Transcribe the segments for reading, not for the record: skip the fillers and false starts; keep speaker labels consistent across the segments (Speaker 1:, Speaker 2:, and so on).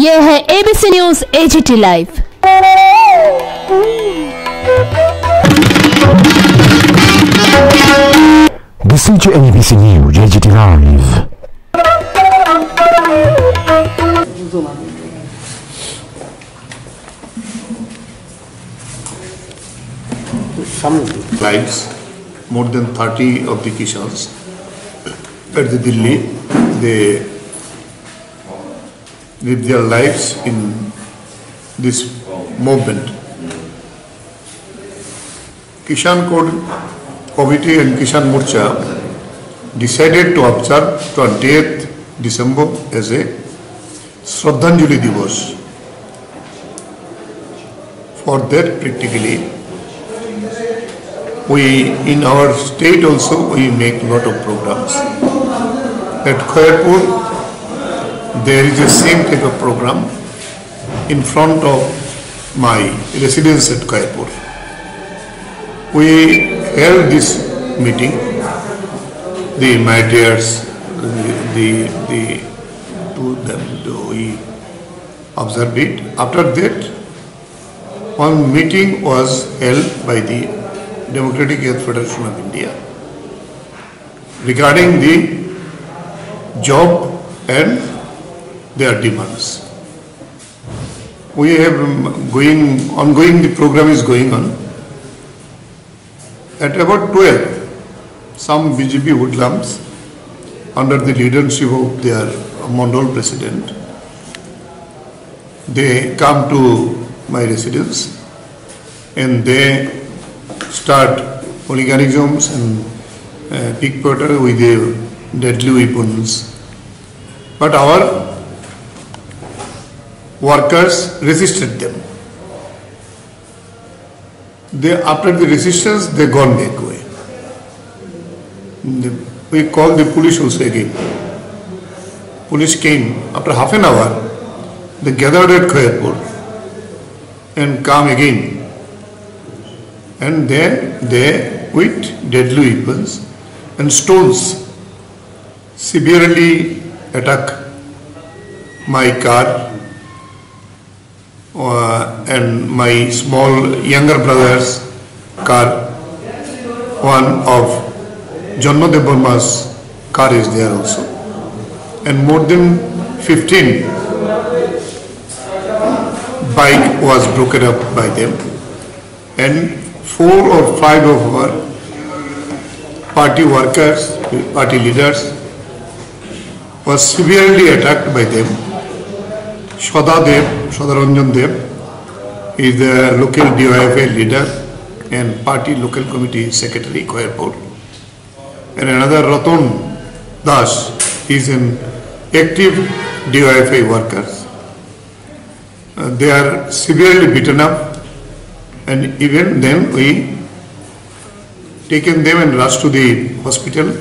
Speaker 1: ये है ABC news AGT live.
Speaker 2: Listen to ABC News AGT Live.
Speaker 3: Lives, more than 30 of the Kishans at the Delhi, they live their lives in this movement. Kishan Code Committee and Kishan Morcha decided to observe 20th December as a Shraddhanjali Divas. For that, practically, we in our state also we make lot of programs. At Khairpur, there is the same type of program in front of my residence at Khairpur. We held this meeting, the martyrs, to them, we observed it. After that, one meeting was held by the Democratic Youth Federation of India regarding the job and their demands. We have ongoing, the program is going on. At about 12, some BJP hoodlums under the leadership of their Mandal president, they come to my residence and they start hooliganisms and pickpocket with their deadly weapons. But our workers resisted them. After the resistance, they gone back away. We called the police also again. Police came after half an hour. They gathered at Khairpur and come again. And then they, with deadly weapons and stones, severely attack my car and my small younger brother's car. One of Janmadev Burma's car is there also. And more than 15 bike was broken up by them. And 4 or 5 of our party workers, party leaders, was severely attacked by them. Shadaranjan Dev is the local DYFA leader and party local committee secretary, Khairpur. And another Ratan Das is an active DYFA workers. They are severely beaten up. And even then we taken them and rushed to the hospital.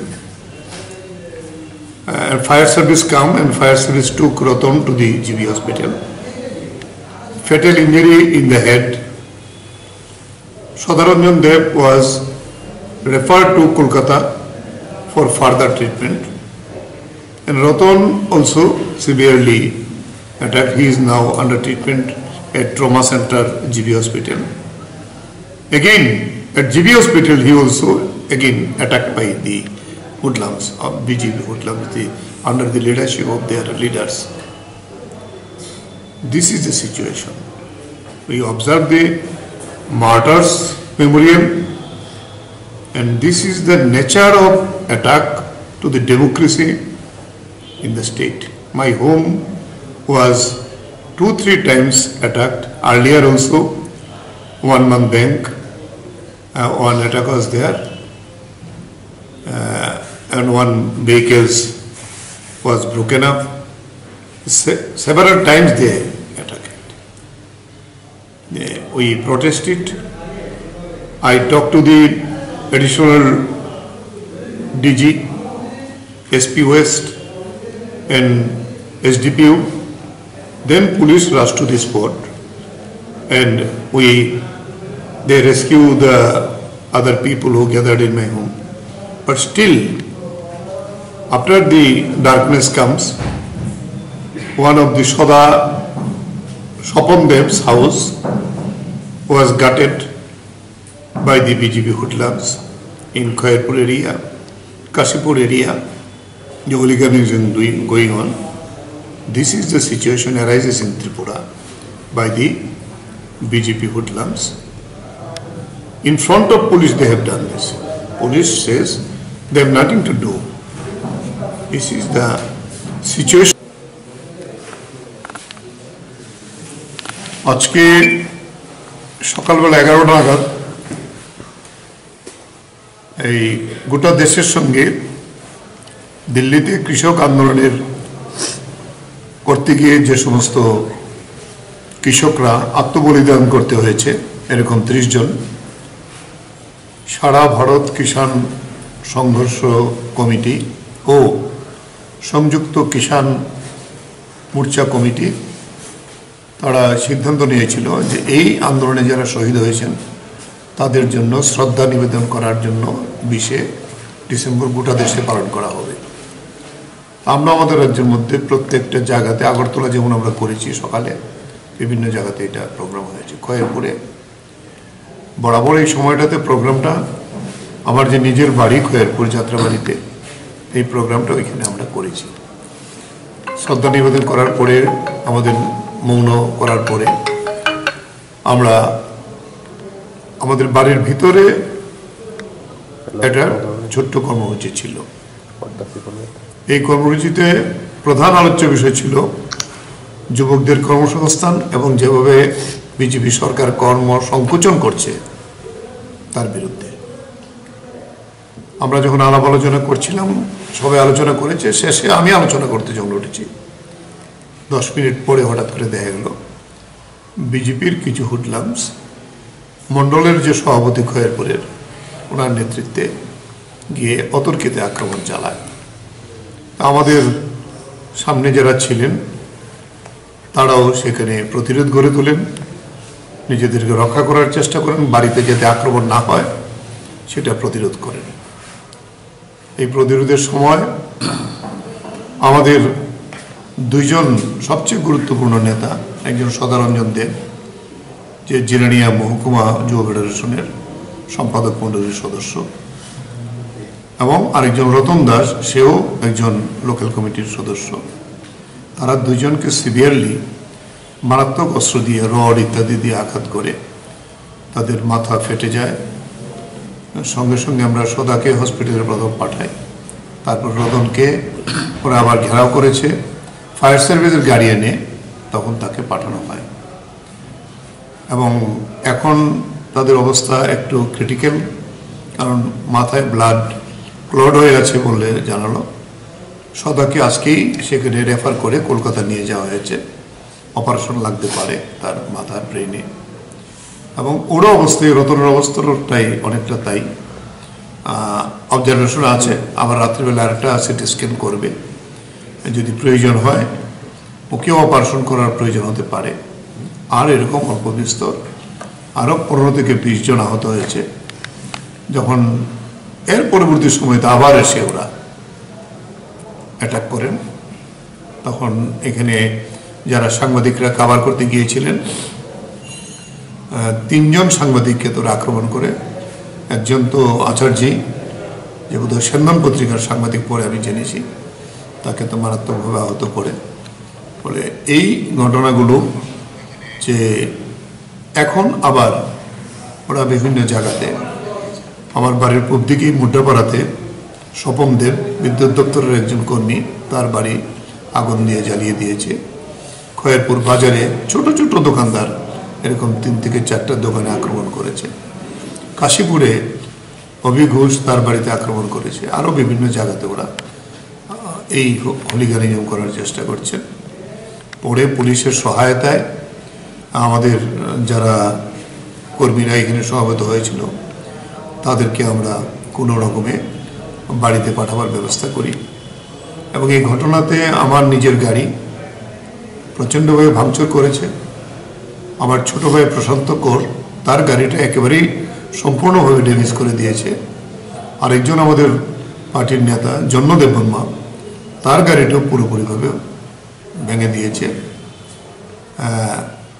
Speaker 3: Fire service come and fire service took Ratan to the GB hospital. Fatal injury in the head. Shadaranjan Dev was referred to Kolkata for further treatment. And Ratan also severely attacked. He is now under treatment at Trauma Center, GB hospital. Again, at GB hospital, he also again attacked by the hoodlums of BJP hoodlums under the leadership of their leaders. This is the situation. We observe the martyrs memorial, and this is the nature of attack to the democracy in the state. My home was 2-3 times attacked. Earlier also, one month bank, one attack was there, and one vehicles was broken up. Several times they attacked. We protested. I talked to the additional DG, SP West and SDPU. Then police rushed to the spot and they rescue the other people who gathered in my home. But still, after the darkness comes, one of the Shoda Swapam Dev's house was gutted by the BJP hoodlums in Khairpur area, Kashipur area. The hooliganism going on. This is the situation arises in Tripura by the BJP hoodlums. In front of police they have done this. Police says they have nothing to do. This is the situation. আজকে সকালবেলা 11টা নাগাদ এই গোটা দেশের সঙ্গে দিল্লিতে কৃষক আন্দোলনের করতে গিয়ে যে সমস্ত কৃষকরা আত্মবলিদান করতে হয়েছে এরকম 30 জন সারা ভারত কিষাণ সংঘর্ষ কমিটি ও সংযুক্ত কিষাণ মোর্চা কমিটি তারা সিদ্ধান্ত নিয়েছিল যে এই আন্দোলনে যারা শহীদ হয়েছেন তাদের জন্য শ্রদ্ধা নিবেদন করার জন্য 20 ডিসেম্বর গোটা দেশে পালন করা হবে। আমরা আমাদের রাজ্যের মধ্যে প্রত্যেকটা জায়গাতে আগরতলা যেমন আমরা করেছি সকালে বিভিন্ন জায়গাতে এটা প্রোগ্রাম হয়েছে। খয়েরপুরে বরাবর এই সময়টাতে প্রোগ্রামটা আমার যে নিজের বাড়ি খয়েরপুর যাত্রাবাড়িতে এই প্রোগ্রামটা ওইখানে আমরা করেছি। শ্রদ্ধা নিবেদন করার পরে আমাদের মৌন করার পরে আমরা আমাদের বাড়ির ভিতরে একটা ছোট্ট কর্মসূচি ছিল। এই কর্মসূচিতে প্রধান আলোচ্য বিষয় ছিল যুবকদের কর্মসংস্থান এবং যেভাবে বিজেপি সরকার কর্ম সংকোচন করছে তার বিরুদ্ধে। আমরা যখন আলাপ আলোচনা করছিলাম সবাই আলোচনা করেছে, শেষে আমি আলোচনা করতে যখন উঠেছি 10 মিনিট পরে হঠাৎ করে দেখা গেল বিজেপির কিছু হুডলামস মণ্ডলের যে সভাপতি খয়েরপুরের ওনার নেতৃত্বে গিয়ে অতর্কিতে আক্রমণ চালায়। আমাদের সামনে যারা ছিলেন তারাও সেখানে প্রতিরোধ গড়ে তোলেন, নিজেদেরকে রক্ষা করার চেষ্টা করেন, বাড়িতে যাতে আক্রমণ না হয় সেটা প্রতিরোধ করেন। এই প্রতিরোধের সময় আমাদের 2 জন সবচেয়ে গুরুত্বপূর্ণ নেতা, একজন সদারঞ্জন দেব যে জিরানিয়া মহকুমা যুব ফেডারেশনের সম্পাদক মণ্ডলীর সদস্য এবং আরেকজন রতন দাস সেও একজন লোকাল কমিটির সদস্য, তারা 2 জনকে সিভিয়ারলি মারাত্মক অস্ত্র দিয়ে রড ইত্যাদি দিয়ে আঘাত করে তাদের মাথা ফেটে যায়। সঙ্গে সঙ্গে আমরা সদাকে হসপিটালে প্রথম পাঠাই, তারপর রতনকে ওরা আবার ঘেরাও করেছে, ফায়ার সার্ভিসের গাড়ি এনে তখন তাকে পাঠানো হয় এবং এখন তাদের অবস্থা একটু ক্রিটিক্যাল, কারণ মাথায় ব্লাড ক্লট হয়ে আছে বলে জানালো। সদাকে আজকেই সেখানে রেফার করে কলকাতা নিয়ে যাওয়া হয়েছে, অপারেশন লাগতে পারে তার মাথার ব্রেনে। এবং ওর অবস্থায় রতনের অবস্থাটাই অনেকটা তাই, অবজারভেশন আছে, আবার রাত্রিবেলা আরেকটা সিটি স্ক্যান করবে, যদি প্রয়োজন হয় ওকেও অপারেশন করার প্রয়োজন হতে পারে। আর এরকম অল্প বিস্তর আরও 15 থেকে 20 জন আহত হয়েছে। যখন এর পরবর্তী সময়তে আবার এসে ওরা অ্যাটাক করেন তখন এখানে যারা সাংবাদিকরা কভার করতে গিয়েছিলেন 3 জন সাংবাদিককে তোরা আক্রমণ করে, একজন তো আচার্যি যে বোধহয় সেন্দন পত্রিকার সাংবাদিক পরে আমি জেনেছি, তাকে তো মারাত্মকভাবে আহত করে। ফলে এই ঘটনাগুলো যে এখন আবার ওরা বিভিন্ন জায়গাতে, আমার বাড়ির পূব দিকেই মুদ্রাপাড়াতে স্বপন দেব বিদ্যুৎ দপ্তরের একজন কর্মী, তার বাড়ি আগুন দিয়ে জ্বালিয়ে দিয়েছে। খয়েরপুর বাজারে ছোট ছোট দোকানদার এরকম 3 থেকে 4টা দোকানে আক্রমণ করেছে। কাশীপুরে অভি ঘোষ তার বাড়িতে আক্রমণ করেছে। আরও বিভিন্ন জায়গাতে ওরা এই হুলিগানিজম করার চেষ্টা করছে। পরে পুলিশের সহায়তায় আমাদের যারা কর্মীরা এখানে সমবেত হয়েছিল তাদেরকে আমরা কোনো রকমে বাড়িতে পাঠাবার ব্যবস্থা করি এবং এই ঘটনাতে আমার নিজের গাড়ি প্রচণ্ডভাবে ভাঙচুর করেছে। আমার ছোট ভাই প্রশান্ত কর তার গাড়িটা একেবারেই সম্পূর্ণভাবে ড্যামেজ করে দিয়েছে। আরেকজন আমাদের পার্টির নেতা জন্মদেব বর্মা তার গাড়িটাও পুরোপুরিভাবে ভেঙে দিয়েছে।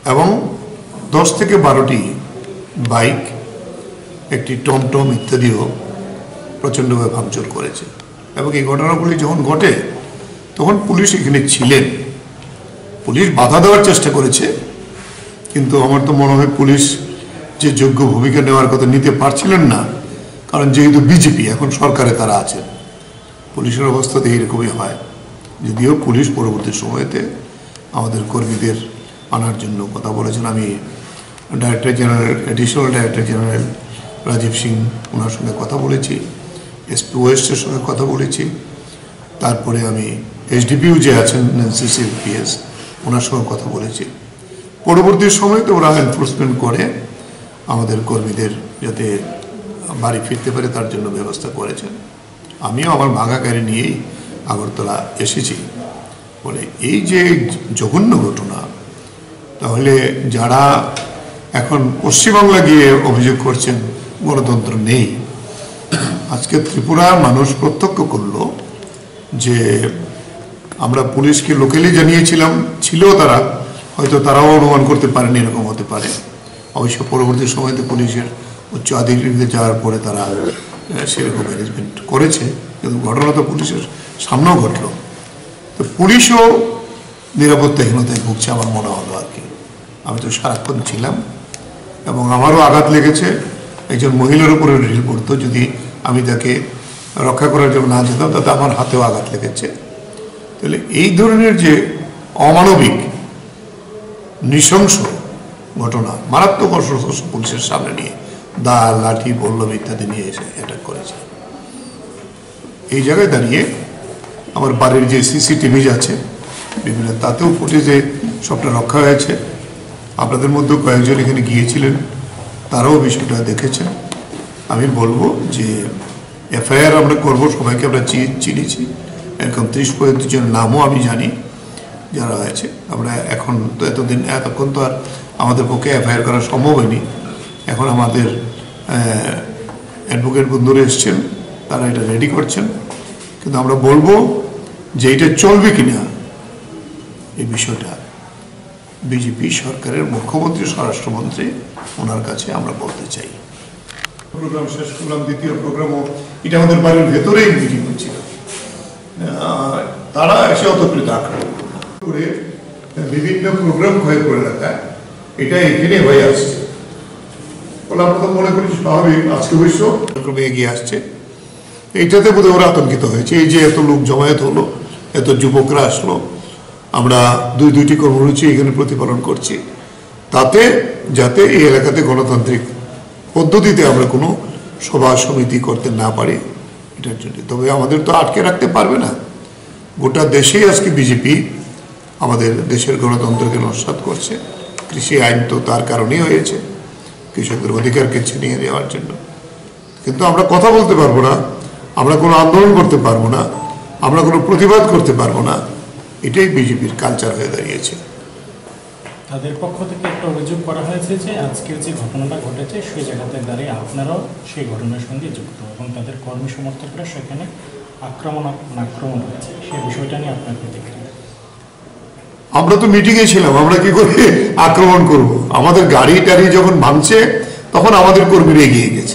Speaker 3: এবং 10 থেকে 12টি বাইক, একটি টমটম ইত্যাদিও প্রচণ্ডভাবে ভাঙচুর করেছে। এবং এই ঘটনাগুলি যখন ঘটে তখন পুলিশ এখানে ছিলেন। পুলিশ বাধা দেওয়ার চেষ্টা করেছে, কিন্তু আমার তো মনে হয় পুলিশ যে যোগ্য ভূমিকা নেওয়ার কথা নিতে পারছিলেন না, কারণ যেহেতু বিজেপি এখন সরকারে তারা আছেন। পুলিশের অবস্থাতে এইরকমই হয়। যদিও পুলিশ পরবর্তী সময়তে আমাদের কর্মীদের আনার জন্য কথা বলেছেন। আমি director general, additional director general Rajeev Singh, ওনার সঙ্গে কথা বলেছি, এসপি ওয়েস্টের সঙ্গে কথা বলেছি, তারপরে আমি এসডিপিও যে আছেন সিসিপিএস, ওনার সঙ্গে কথা বলেছি। পরবর্তী সময় তো ওরা এনফোর্সমেন্ট করে আমাদের কর্মীদের যাতে বাড়ি ফিরতে পারে তার জন্য ব্যবস্থা করেছেন। আমিও আমার ভাঙা গাড়ি নিয়েই আগরতলা এসেছি। বলে এই যে জঘন্য ঘটনা, তাহলে যারা এখন পশ্চিমবাংলা গিয়ে অভিযোগ করছেন গণতন্ত্র নেই, আজকে ত্রিপুরার মানুষ প্রত্যক্ষ করলো যে আমরা পুলিশকে লোকালি জানিয়েছিলাম, ছিল তারা, হয়তো তারাও অনুমান করতে পারেনি এরকম হতে পারে। অবশ্য পরবর্তী সময়তে পুলিশের উচ্চ আধিকারিকদের যাওয়ার পরে তারা সেরকম ম্যানেজমেন্ট করেছে, কিন্তু ঘটনা তো পুলিশের সামনেও ঘটল। তো পুলিশও নিরাপত্তাহীনতায় ভুগছে আমার মনে হলো আর কি। আমি তো সারাক্ষণ ছিলাম এবং আমারও আঘাত লেগেছে। একজন মহিলার উপরে ঢিল পড়তো, যদি আমি তাকে রক্ষা করার জন্য না যেতাম তাতে আমার হাতেও আঘাত লেগেছে। তাহলে এই ধরনের যে অমানবিক নৃশংস ঘটনা, মারাত্মক অস্ত্র পুলিশের সামনে নিয়ে দা, লাঠি, বল্লম ইত্যাদি নিয়ে এসে অ্যাটাক করেছে। এই জায়গায় দাঁড়িয়ে আমার বাড়ির যে সিসিটিভি আছে বিভিন্ন, তাতেও ফুটেজে সবটা রক্ষা হয়েছে। আপনাদের মধ্যেও কয়েকজন এখানে গিয়েছিলেন, তারাও বিষয়টা দেখেছেন। আমি বলবো যে এফআইআর আমরা করবো, সবাইকে আমরা চিনিছি, এরকম 30-35 জনের নামও আমি জানি যারা হয়েছে। আমরা এখন তো এতক্ষণ তো আর আমাদের পক্ষে এফআইআর করা সম্ভব হয়নি। এখন আমাদের অ্যাডভোকেট বন্ধুরা এসছেন, তারা এটা রেডি করছেন। কিন্তু আমরা বলবো যে এটা চলবে কিনা এই বিষয়টা বিজেপি সরকারের মুখ্যমন্ত্রী, স্বরাষ্ট্রমন্ত্রী, ওনার কাছে আমরা বলতে চাই। প্রোগ্রাম শেষ করলাম, দ্বিতীয় প্রোগ্রামও এটা আমাদের বাড়ির ভেতরেই মিটিং হচ্ছিল। তারা এসে অতপ্রিত আক্রমণ করে বিভিন্ন প্রোগ্রাম ক্ষয় করে রাখা, এটা এখানে হয়ে আসছে বলে আমরা তো মনে করি স্বাভাবিক। আজকে অবশ্য ক্রমে এগিয়ে আসছে, এইটাতে বোধহয় ওরা আতঙ্কিত হয়েছে। এই যে এত লোক জমায়েত হলো, এত যুবকরা আসলো, আমরা দুইটি কর্মসূচি এখানে প্রতিপালন করছি, তাতে যাতে এই এলাকাতে গণতান্ত্রিক পদ্ধতিতে আমরা কোনো সভা সমিতি করতে না পারি এটার জন্য। তবে আমাদের তো আটকে রাখতে পারবে না। গোটা দেশেই আজকে বিজেপি আমাদের দেশের গণতন্ত্রকে নস্যাৎ করছে। কৃষি আইন তো তার কারণেই হয়েছে, কৃষকদের অধিকারকে ছিনিয়ে দেওয়ার জন্য। কিন্তু আমরা কথা বলতে পারবো না, আমরা কোনো আন্দোলন করতে পারবো না, আমরা কোনো প্রতিবাদ করতে পারবো না। এটাই বিজেপির কালচার হয়ে দাঁড়িয়েছে।
Speaker 4: তাদের পক্ষ থেকে একটা অভিযোগ করা হয়েছে যে আজকের যে ঘটনাটা ঘটেছে সেই জায়গাতে দাঁড়িয়ে আপনারাও সেই ঘটনার সঙ্গে যুক্ত এবং তাদের কর্মী সমর্থকরা সেখানে আক্রমণ হয়েছে। সেই বিষয়টা নিয়ে আপনার প্রতিক্রিয়া?
Speaker 3: আমরা তো মিটিংয়ে ছিলাম, আমরা কি করে আক্রমণ করব? আমাদের গাড়ি টাড়ি যখন ভাঙছে তখন আমাদের কর্মীরা এগিয়ে গেছে,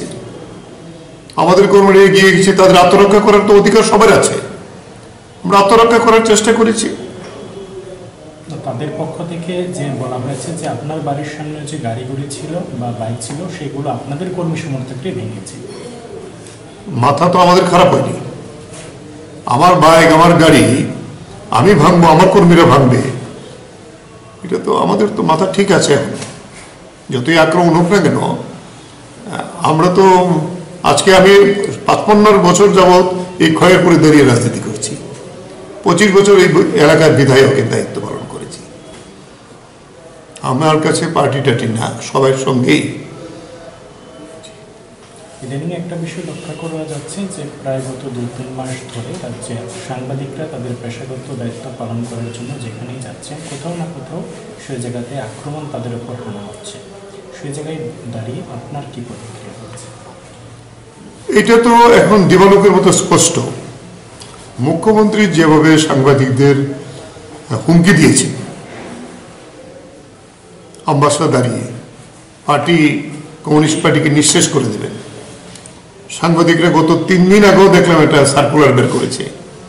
Speaker 3: তাদের আত্মরক্ষা করার তো অধিকার সবার আছে। আমরা আত্মরক্ষা করার চেষ্টা করেছি।
Speaker 4: তাদের পক্ষ থেকে যে বলা হয়েছে যে আপনার বাড়ির সামনে যে গাড়িগুলি ছিল বা বাইক ছিল সেগুলো আপনাদের কর্মী সমর্থকরাই ভেঙেছে।
Speaker 3: মাথা তো আমাদের খারাপ হয়নি। আমার বাইক, আমার গাড়ি আমি ভাঙবো, আমার কর্মীরা ভাঙবে, এটা তো আমাদের তো মাথা ঠিক আছে। এখন যতই আক্রমণ হোক না কেন, আমরা তো আজকে আমি 55 বছর যাবৎ এই ক্ষয়ের পরে দাঁড়িয়ে রাজনীতি করছি, 25 বছর এই এলাকার বিধায়কের দায়িত্ব পালন করেছি। আমার কাছে পার্টি টাটি না, সবার সঙ্গেই।
Speaker 4: ইদানিং একটা বিষয় লক্ষ্য করা যাচ্ছে যে প্রায় গত 2-3 মাস ধরে রাজ্যে সাংবাদিকরা তাদের পেশাগত দায়িত্ব পালন করার জন্য যেখানেই যাচ্ছেন কোথাও না কোথাও সেই জায়গাতে আক্রমণ তাদের উপর হানা হচ্ছে। সেই জায়গায় দাঁড়িয়ে আপনার কি প্রতিক্রিয়া হচ্ছে?
Speaker 3: এটা তো এখন দিবালোকের মতো স্পষ্ট। মুখ্যমন্ত্রী যেভাবে সাংবাদিকদের হুমকি দিয়েছে, অ্যাম্বাসেডর দাঁড়িয়ে পার্টি কমিউনিস্ট পার্টিকে নিঃশেষ করে দেবেন। সাংবাদিকরা গত 3 দিন আগেও দেখলাম একটা সার্কুলার বের করেছে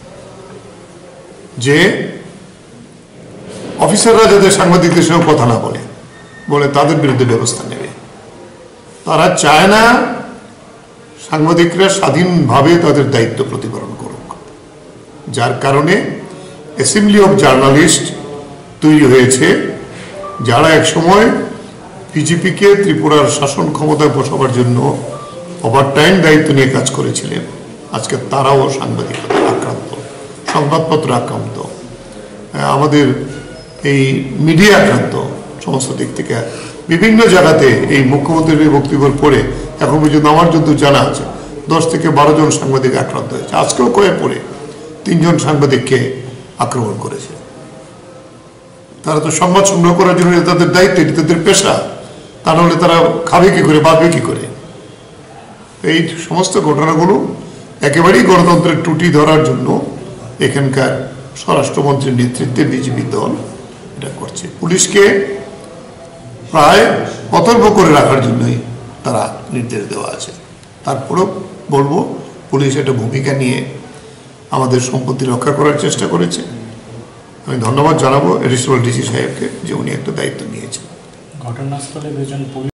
Speaker 3: যে অফিসাররা যাতে সাংবাদিকদের সঙ্গে কথা না বলে তাদের বিরুদ্ধে ব্যবস্থা নেবে। তারা চায় না সাংবাদিকরা স্বাধীনভাবে তাদের দায়িত্ব প্রতিপালন করুক, যার কারণে অ্যাসেম্বলি অফ জার্নালিস্ট তৈরি হয়েছে, যারা একসময় বিজেপিকে ত্রিপুরার শাসন ক্ষমতায় বসাবার জন্য ওভারটাইম দায়িত্ব নিয়ে কাজ করেছিলেন। আজকে তারাও সাংবাদিকতা আক্রান্ত, সংবাদপত্র আক্রান্ত, আমাদের এই মিডিয়া আক্রান্ত। সমস্ত দিক থেকে বিভিন্ন জায়গাতে এই মুখ্যমন্ত্রীর বক্তব্যের পরে এখন পর্যন্ত আমার যত জানা আছে 10 থেকে 12 জন সাংবাদিক আক্রান্ত হয়েছে। আজকেও কয়ে পড়ে 3 জন সাংবাদিককে আক্রমণ করেছে। তারা তো সংবাদ সংগ্রহ করার জন্য তাদের দায়িত্ব, এটি তাদের পেশা, তা নাহলে তারা খাবে কি করে, বাঁচবে কি করে? এই সমস্ত ঘটনাগুলো একেবারেই গণতন্ত্রের ত্রুটি ধরার জন্য এখানকার স্বরাষ্ট্রমন্ত্রীর নেতৃত্বে বিজেপি দল এটা করছে। পুলিশকে প্রায় অতর্ক করে রাখার জন্যই তারা নির্দেশ দেওয়া আছে। তারপরেও বলবো, পুলিশ একটা ভূমিকা নিয়ে আমাদের সম্পত্তি রক্ষা করার চেষ্টা করেছে। আমি ধন্যবাদ জানাবো এডিশনাল ডিসি সাহেবকে যে উনি একটা দায়িত্ব নিয়েছেন।
Speaker 4: ঘটনাস্থলে 2 জন পুলিশ